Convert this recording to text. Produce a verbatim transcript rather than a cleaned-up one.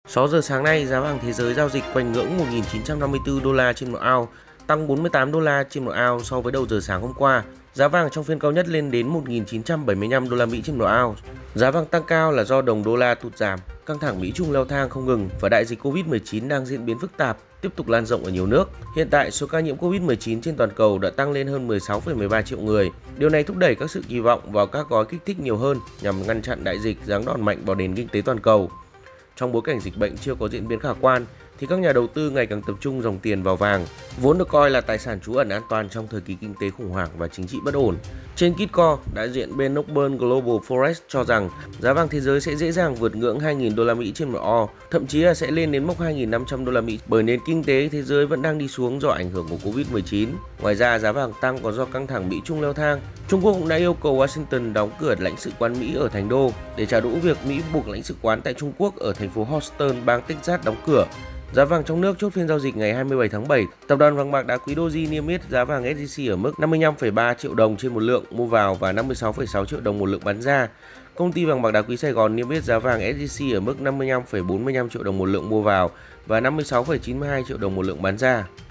sáu giờ sáng nay, giá vàng thế giới giao dịch quanh ngưỡng một nghìn chín trăm năm mươi tư đô la trên một ounce, tăng bốn mươi tám đô la trên một ounce so với đầu giờ sáng hôm qua. Giá vàng trong phiên cao nhất lên đến một nghìn chín trăm bảy mươi lăm đô la Mỹ trên một ounce. Giá vàng tăng cao là do đồng đô la tụt giảm, căng thẳng Mỹ Trung leo thang không ngừng và đại dịch Covid mười chín đang diễn biến phức tạp, tiếp tục lan rộng ở nhiều nước. Hiện tại, số ca nhiễm Covid mười chín trên toàn cầu đã tăng lên hơn mười sáu phẩy mười ba triệu người. Điều này thúc đẩy các sự kỳ vọng vào các gói kích thích nhiều hơn nhằm ngăn chặn đại dịch giáng đòn mạnh vào nền kinh tế toàn cầu. Trong bối cảnh dịch bệnh chưa có diễn biến khả quan, thì các nhà đầu tư ngày càng tập trung dòng tiền vào vàng, vốn được coi là tài sản trú ẩn an toàn trong thời kỳ kinh tế khủng hoảng và chính trị bất ổn. Trên Kitco, đại diện bên Noble Global Forex cho rằng giá vàng thế giới sẽ dễ dàng vượt ngưỡng hai nghìn đô la Mỹ trên một ounce, thậm chí là sẽ lên đến mốc hai nghìn năm trăm đô la Mỹ bởi nền kinh tế thế giới vẫn đang đi xuống do ảnh hưởng của Covid mười chín. Ngoài ra, giá vàng tăng còn do căng thẳng Mỹ Trung leo thang. Trung Quốc cũng đã yêu cầu Washington đóng cửa lãnh sự quán Mỹ ở Thành Đô để trả đũa việc Mỹ buộc lãnh sự quán tại Trung Quốc ở thành phố Houston, bang Texas đóng cửa. Giá vàng trong nước chốt phiên giao dịch ngày hai mươi bảy tháng bảy, Tập đoàn vàng bạc đá quý Doji niêm yết giá vàng ét gi xê ở mức năm mươi lăm phẩy ba triệu đồng trên một lượng mua vào và năm mươi sáu phẩy sáu triệu đồng một lượng bán ra. Công ty vàng bạc đá quý Sài Gòn niêm yết giá vàng ét gi xê ở mức năm mươi lăm phẩy bốn mươi lăm triệu đồng một lượng mua vào và năm mươi sáu phẩy chín mươi hai triệu đồng một lượng bán ra.